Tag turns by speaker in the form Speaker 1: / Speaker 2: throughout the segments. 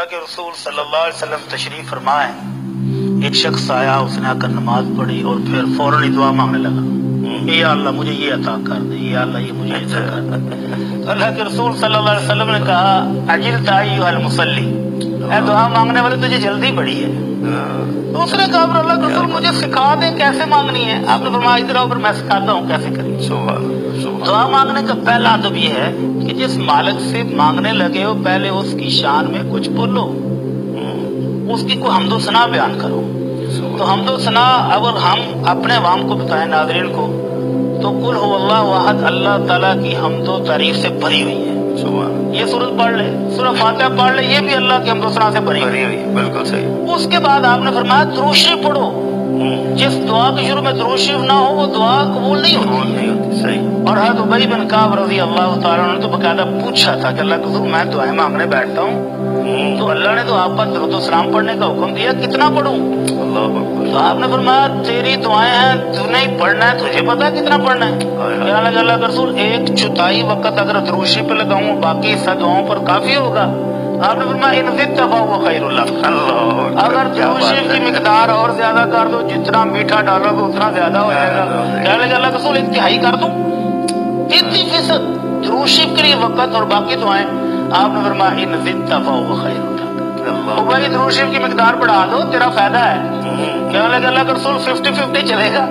Speaker 1: اللہ کے رسول صلی اللہ علیہ وسلم تشریف فرمائے، ایک شخص آیا، اس نے آ کر نماز پڑھی اور پھر فوراً دعا مانگنے لگا، یا اللہ مجھے یہ عطا کر دے، یا اللہ یہ مجھے عطا کر دے۔ اللہ کے رسول صلی اللہ علیہ وسلم نے کہا عجلت ایھا المصلی، اے دعا مانگنے والے تجھے جلدی پڑی ہے۔ تو اس نے کہا اللہ کے رسول مجھے سکھا دیں کیسے مانگنی ہے۔ آپ نے فرمایا ادھر آؤ، پھر میں سکھاتا ہوں کیسے کریں۔ دعا مانگنے کا پہلا ادب یہ ہے کہ جس مالک سے مانگنے لگے ہو پہلے اس کی شان میں کچھ بولو، اس کی کوئی حمد و ثنا بیان کرو۔ تو حمد و ثنا اگر ہم اپنے عوام کو بتائیں، ناظرین کو، تو قل هو اللہ احد، اللہ تعالیٰ کی حمد و تعریف سے بھری ہوئی ہے۔ یہ سورت پڑھ لے، سورہ فاتحہ پڑھ لے، یہ بھی اللہ کی حمد و ثنا سے بھری ہوئی ہے۔ بالکل صحیح۔ اس کے بعد آپ نے فرمایا درود شریف پڑھو۔ جس دعا کے شروع میں درود شریف نہ ہو وہ دعا قبول نہیں ہوتی۔ صحیح۔ اور حضرت ابی بن کعب رضی اللہ تعالیٰ عنہ نے تو باقاعدہ پوچھا تھا کہ اللہ کے رسول میں دعائیں مانگنے بیٹھتا ہوں تو اللہ نے تو آپ پر درود و سلام پڑھنے کا حکم دیا، کتنا پڑھوں؟ تو آپ نے فرمایا تیری دعائیں ہیں، تو نہیں پڑھنا ہے، تجھے پتا کتنا پڑھنا ہے؟ کہنے لگا اللہ کے رسول ایک چوتھائی وقت اگر درود شریف پہ لگاؤں باقی حصہ دعاؤں پر کافی ہوگا۔ آپ نے فرمایا ان زدت فہو خیر لک، اگر درود شریف کی مقدار اور زیادہ کر دو، جتنا میٹھا ڈالو گے اتنا زیادہ ہو جائے گا۔ کہنے لگا اللہ کے رسول ایک تہائی کر دوں، 33% درود شریف کے لیے وقت اور باقی دعائیں۔ آپ نے فرمایا ان زدت فہو خیر لک، وہ بھائی درود شریف کی مقدار بڑھا دو تیرا فائدہ ہے۔ کہنے لگا اللہ کے رسول 50-50 چلے گا،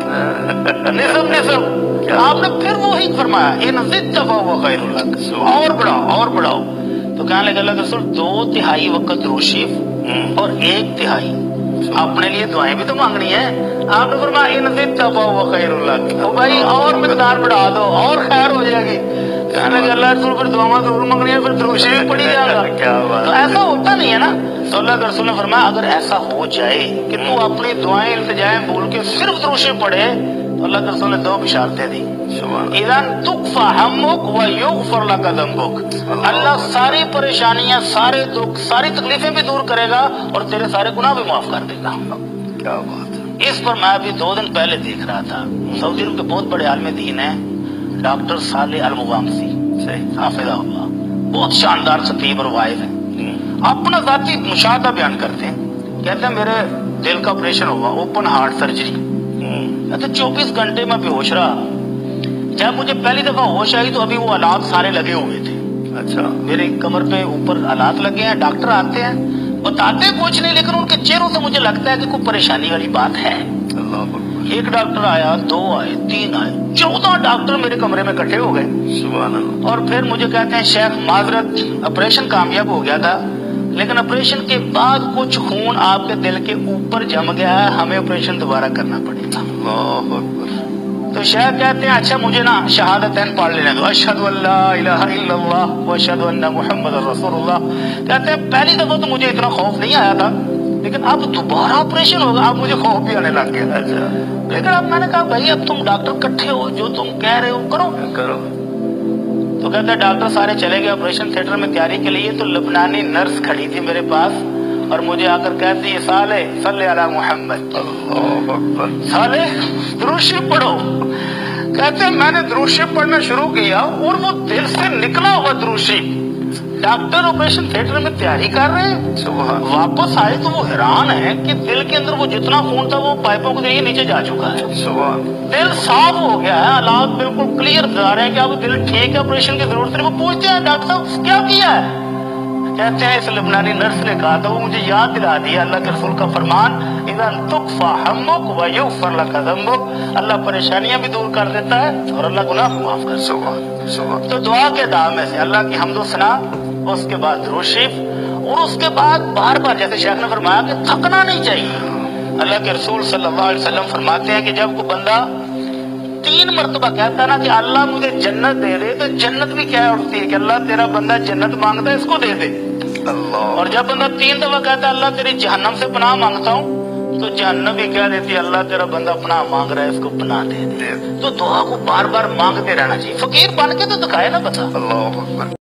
Speaker 1: نصف۔ آپ نے پھر وہی فرمایا ان زدت فہو خیر لک، اور بڑھاؤ اور بڑھاؤ۔ تو کہنے لگا اللہ کے رسول 2/3 وقت درود شریف اور 1/3 اپنے لیے دعائیں بھی تو مانگنی ہے۔ آپ نے فرمایا ان زدت فہو خیر لک، او بھائی اور مقدار بڑھا دو اور خیر ہو جائے گی۔ کہنے لگا اللہ کے رسول پھر دعائیں ضرور مانگنی ہے، پھر درود شریف پڑھی جائے گا۔ تو ایسا ہوتا نہیں ہے نا۔ تو اللہ کے رسول نے فرمایا اگر ایسا ہو جائے کہ تو اپنی دعائیں التجائیں بول کے صرف درود شریف پڑھے تو اللہ کے رسول نے 2 بشارتیں دی، اذن تکفی ہمک ویغفر لک ذنبک، اللہ ساری پریشانیاں، سارے دکھ، ساری تکلیفیں بھی دور کرے گا اور تیرے سارے گناہ بھی معاف کر دے گا۔ کیا بات ہے۔ اس پر میں ابھی 2 دن پہلے دیکھ رہا تھا، سعودی عرب کے بہت بڑے عالم دین ہیں ڈاکٹر صالح المغامسی، حافظہ اللہ، بہت شاندار خطیب اور واعظ ہیں، اپنا ذاتی مشاہدہ بیان کرتے ہیں۔ کہتے ہیں میرے دل کا آپریشن ہوا، اوپن ہارٹ سرجری، کہتے 24 گھنٹے میں بے ہوش رہا، جب مجھے پہلی دفعہ ہوش آئی تو ابھی وہ آلات سارے لگے ہوئے تھے۔ اچھا، میرے کمر پہ اوپر آلات لگے ہیں، ڈاکٹر آتے ہیں بتاتے کچھ نہیں لیکن ان کے چہروں سے مجھے لگتا ہے کہ کوئی پریشانی والی بات ہے۔ ایک ڈاکٹر آیا، 2 آئے، 3 آئے، 14 ڈاکٹر میرے کمرے میں اکٹھے ہو گئے۔ سبحان اللہ۔ اور پھر مجھے کہتے ہیں شیخ معذرت آپریشن کامیاب ہو گیا تھا لیکن آپریشن کے بعد کچھ خون آپ کے دل کے اوپر جم گیا ہے، ہمیں آپریشن دوبارہ کرنا پڑے گا۔ اللہ اکبر۔ تو شیخ کہتے ہیں اچھا مجھے نا شہادتین پڑھ لینے دو، اشہد ان لا الہ الا اللہ واشہد ان محمد رسول اللہ۔ کہتے ہیں پہلی دفعہ تو مجھے اتنا خوف نہیں آیا تھا لیکن اب دوبارہ آپریشن ہوگا، اب مجھے خوف بھی آنے لگ گیا۔ لیکن اب میں نے کہا بھائی اب تم ڈاکٹر اکٹھے ہو، جو تم کہہ رہے ہو کرو کرو۔ تو کہتے ہیں ڈاکٹر سارے چلے گئے آپریشن تھیٹر میں تیاری کے لیے، تو لبنانی نرس کھڑی تھی میرے پاس اور مجھے آ کر کہتی ہے صالح صلی علی محمد، صالح درود شریف پڑھو۔ کہتے ہیں میں نے درود شریف پڑھنا شروع کیا اور وہ دل سے نکلا ہوا درود شریف، ڈاکٹر آپریشن تھیٹر میں تیاری کر رہے ہیں، واپس آئے تو وہ حیران ہے کہ دل کے اندر وہ جتنا خون تھا وہ پائپوں کے ذریعے نیچے جا چکا ہے، دل صاف ہو گیا ہے، حالات بالکل کلیئر بتا رہے ہیں کہ اب دل ٹھیک ہے، آپریشن کی ضرورت نہیں۔ وہ پوچھتے ہیں ڈاکٹر صاحب کیا کیا ہے؟ کہتے ہیں اس لبنانی نرس نے کہا تھا، وہ مجھے یاد دلا دیا اللہ کے رسول کا فرمان اذا تکفی ہمک ویغفر لک ذنبک، اللہ پریشانیاں بھی دور کر دیتا ہے اور اللہ گناہ بھی معاف کر دیتا ہے۔ تو دعا کے دعا میں سے اللہ کی حمد و ثنا، اس کے بعد درود شریف، اور اس کے بعد بار بار جیسے شیخ نے فرمایا کہ تھکنا نہیں چاہیے۔ اللہ کے رسول صلی اللہ علیہ وسلم فرماتے ہیں کہ جب کوئی بندہ 3 مرتبہ کہتا ہے نا کہ اللہ مجھے جنت دے دے، تو جنت بھی کیا اٹھتی ہے کہ اللہ تیرا بندہ جنت مانگتا ہے اس کو دے دے۔ اور جب بندہ 3 دفعہ کہتا ہے اللہ تیری جہنم سے پناہ مانگتا ہوں، تو جہنم بھی کہہ دیتی ہے اللہ تیرا بندہ پناہ مانگ رہا ہے اس کو پناہ دے دے۔ تو دعا کو بار بار مانگتے رہنا چاہیے، فقیر بن کے تو دکھائے نا بتا۔ اللہ